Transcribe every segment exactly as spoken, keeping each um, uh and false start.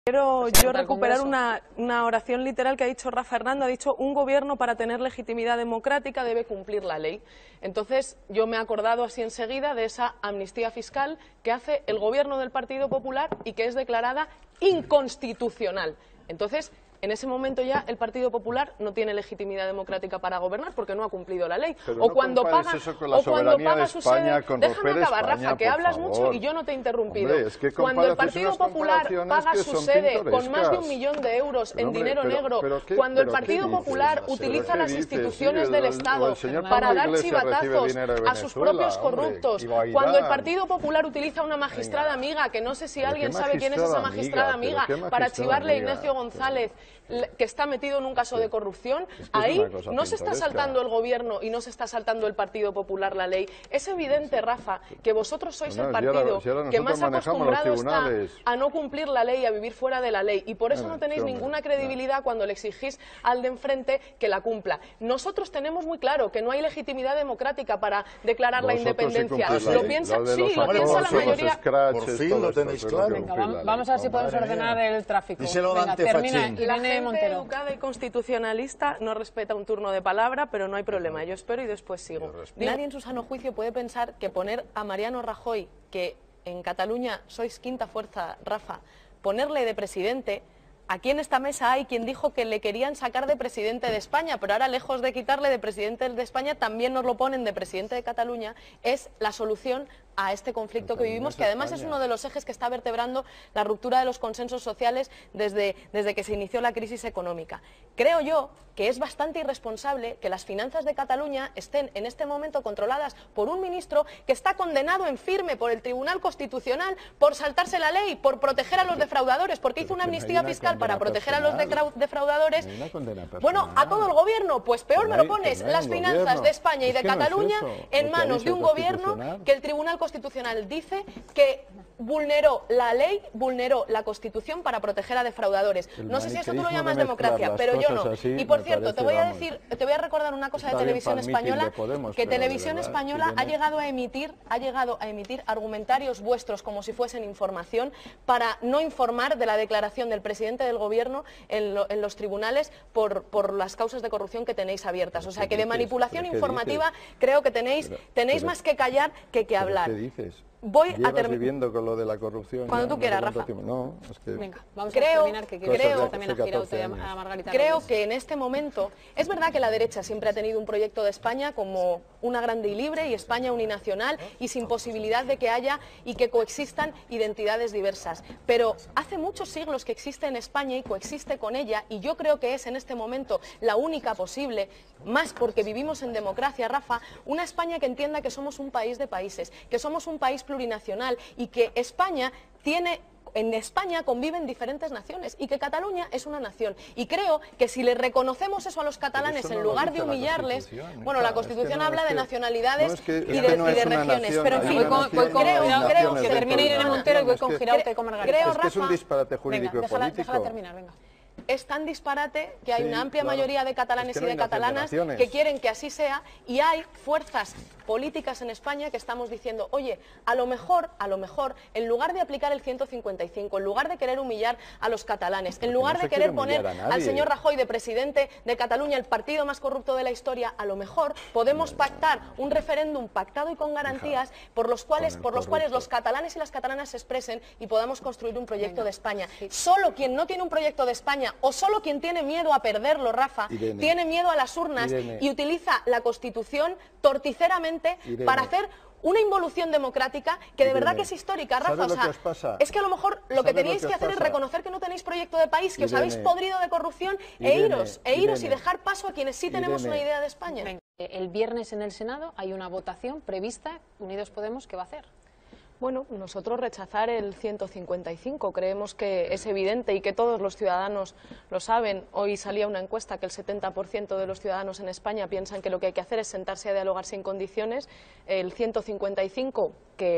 Quiero yo recuperar una, una oración literal que ha dicho Rafa Hernando. Ha dicho: un gobierno para tener legitimidad democrática debe cumplir la ley. Entonces yo me he acordado así enseguida de esa amnistía fiscal que hace el gobierno del Partido Popular y que es declarada inconstitucional. Entonces, en ese momento ya el Partido Popular no tiene legitimidad democrática para gobernar porque no ha cumplido la ley. Pero o no cuando paga, eso con la o cuando paga de su España, sede... con Déjame acabar, España, Rafa, que hablas favor. mucho y yo no te he interrumpido. Hombre, es que cuando el Partido Popular paga su sede con más de un millón de euros pero, en hombre, dinero pero, negro, pero ¿qué, cuando el pero Partido ¿qué Popular dices? utiliza ¿Qué las dices? instituciones Sí, del el, Estado el señor para Pablo dar Iglesias chivatazos de a sus propios corruptos, hombre, cuando el Partido Popular utiliza una magistrada Venga. amiga, que no sé si ¿Pero alguien qué sabe quién es esa magistrada amiga? amiga, ¿Pero qué para magistrada chivarle a amiga? Ignacio González, que está metido en un caso de corrupción? Es que Ahí es una cosa no se está pintoresca. saltando el gobierno y no se está saltando el Partido Popular la ley. Es evidente, Rafa, que vosotros sois Bueno, el si ahora- partido si ahora que nosotros más manejamos acostumbrado los está tribunales. a no cumplir la ley, a vivir fuera de la ley, y por eso Bueno, no tenéis sí, hombre, ninguna credibilidad cuando le exigís al de enfrente que la cumpla. Nosotros tenemos muy claro que no hay legitimidad democrática para declarar la Vosotros sí independencia. cumplís la Lo ley. piensa, Lo de sí, los lo piensa la acosos, los mayoría. scratches, Por fin todo lo esto, tenéis pero claro. que Venga, cumplir vamos, la ley. vamos a ver si podemos Madre ordenar mía. el tráfico. Díselo, Venga, Dante termina Fachín. Irene La gente Montero. educada y constitucionalista no respeta un turno de palabra, pero no hay problema. Yo espero y después sigo. Nadie en su sano juicio puede pensar que poner a Mariano Rajoy, que en Cataluña sois quinta fuerza, Rafa, ponerle de presidente... Aquí en esta mesa hay quien dijo que le querían sacar de presidente de España, pero ahora, lejos de quitarle de presidente de España, también nos lo ponen de presidente de Cataluña. Es la solución a este conflicto que vivimos, que además es uno de los ejes que está vertebrando la ruptura de los consensos sociales desde, desde que se inició la crisis económica. Creo yo que es bastante irresponsable que las finanzas de Cataluña estén en este momento controladas por un ministro que está condenado en firme por el Tribunal Constitucional por saltarse la ley, por proteger a los defraudadores, porque hizo una amnistía fiscal para proteger a los defraudadores. Bueno, a todo el gobierno, pues peor me lo pones, las finanzas de España y de Cataluña en manos de un gobierno que el Tribunal Constitucional dice que vulneró la ley, vulneró la Constitución para proteger a defraudadores. No sé si eso tú lo llamas democracia, pero yo no. Y por cierto, te voy a decir, te voy a recordar una cosa de Televisión Española, que Televisión Española ha llegado a emitir, ha llegado a emitir argumentarios vuestros como si fuesen información para no informar de la declaración del presidente del gobierno en, lo, en los tribunales por, por las causas de corrupción que tenéis abiertas. O sea que de manipulación informativa creo que tenéis, tenéis más que callar que que hablar. ¿Qué dices? Voy a terminar terminar con lo de la corrupción. Cuando tú quieras, Rafa. No, es que... Venga, vamos Creo- a terminar, que quiero creo- también a Girauta y a a Margarita Creo Reyes. que en este momento, es verdad que la derecha siempre ha tenido un proyecto de España como una grande y libre y España uninacional y sin posibilidad de que haya y que coexistan identidades diversas. Pero hace muchos siglos que existe en España y coexiste con ella, y yo creo que es en este momento la única posible, más porque vivimos en democracia, Rafa, una España que entienda que somos un país de países, que somos un país plurinacional y que España tiene... En España conviven diferentes naciones y que Cataluña es una nación. Y creo que si le reconocemos eso a los catalanes, eso en no lo lugar de dice la humillarles... Constitución, Bueno, hija, la Constitución es que no, habla es de que- nacionalidades no, es que- y es de, que no y es de una regiones. nación, Pero en hay fin, Voy con, voy con creo, Girauta, creo que que... termine Irene Montero y voy con Es que- Girauta y con Margarita. creo, Es que es un Rafa, disparate jurídico Venga, y déjala, político. déjala terminar, venga. Es tan disparate que hay Sí, una amplia claro. mayoría de catalanes Es que no y hay de catalanas naciones. que quieren que así sea, y hay fuerzas políticas en España que estamos diciendo, oye, a lo mejor, a lo mejor, en lugar de aplicar el ciento cincuenta y cinco, en lugar de querer humillar a los catalanes, en lugar no de se querer quiere poner humillar a al nadie. señor Rajoy de presidente de Cataluña, el partido más corrupto de la historia, a lo mejor podemos pactar un referéndum pactado y con garantías por los cuales, con el por los cuales corrupto. los catalanes y las catalanas se expresen y podamos construir un proyecto de España. Solo quien no tiene un proyecto de España, o solo quien tiene miedo a perderlo, Rafa, Irene. tiene miedo a las urnas Irene. y utiliza la Constitución torticeramente Irene. para hacer una involución democrática que de Irene. verdad que es histórica, ¿Sabes Rafa. lo O sea, que os pasa? es que a lo mejor lo que ¿Sabes lo teníais que que os hacer es pasa? reconocer que no tenéis proyecto de país, que os habéis Irene. podrido de corrupción e Irene, iros, e iros y Irene. dejar paso a quienes sí tenemos Irene. una idea de España. Venga, el viernes en el Senado hay una votación prevista. Unidos Podemos, ¿qué va a hacer? Bueno, nosotros rechazar el ciento cincuenta y cinco, creemos que es evidente y que todos los ciudadanos lo saben. Hoy salía una encuesta que el setenta por ciento de los ciudadanos en España piensan que lo que hay que hacer es sentarse a dialogar sin condiciones. El ciento cincuenta y cinco, que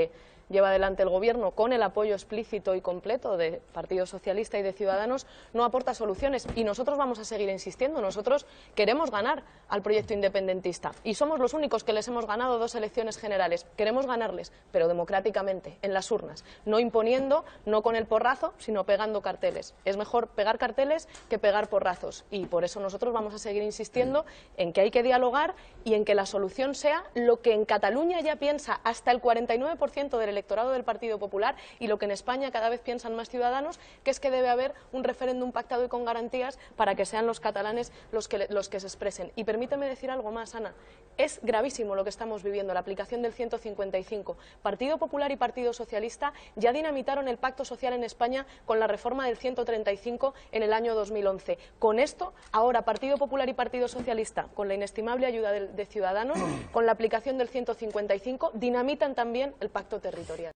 lleva adelante el Gobierno con el apoyo explícito y completo de Partido Socialista y de Ciudadanos, no aporta soluciones. Y nosotros vamos a seguir insistiendo. Nosotros queremos ganar al proyecto independentista y somos los únicos que les hemos ganado dos elecciones generales. Queremos ganarles, pero democráticamente, en las urnas, no imponiendo, no con el porrazo, sino pegando carteles. Es mejor pegar carteles que pegar porrazos, y por eso nosotros vamos a seguir insistiendo en que hay que dialogar y en que la solución sea lo que en Cataluña ya piensa hasta el cuarenta y nueve por ciento del electorado del Partido Popular, y lo que en España cada vez piensan más ciudadanos, que es que debe haber un referéndum pactado y con garantías para que sean los catalanes los que, los que se expresen. Y permíteme decir algo más, Ana, es gravísimo lo que estamos viviendo, la aplicación del ciento cincuenta y cinco. Partido Popular y Partido Socialista ya dinamitaron el pacto social en España con la reforma del ciento treinta y cinco en el año dos mil once. Con esto, ahora Partido Popular y Partido Socialista, con la inestimable ayuda de, de Ciudadanos, con la aplicación del ciento cincuenta y cinco, dinamitan también el pacto territorial.